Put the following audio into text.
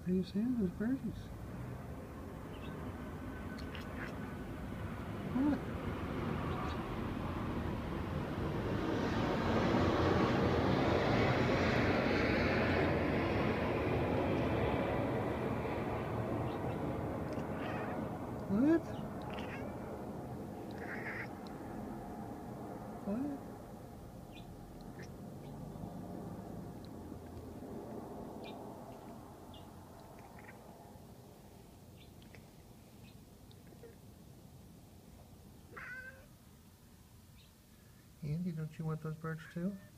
What are you saying? Those birdies. What? What? What? Andy, don't you want those birds too?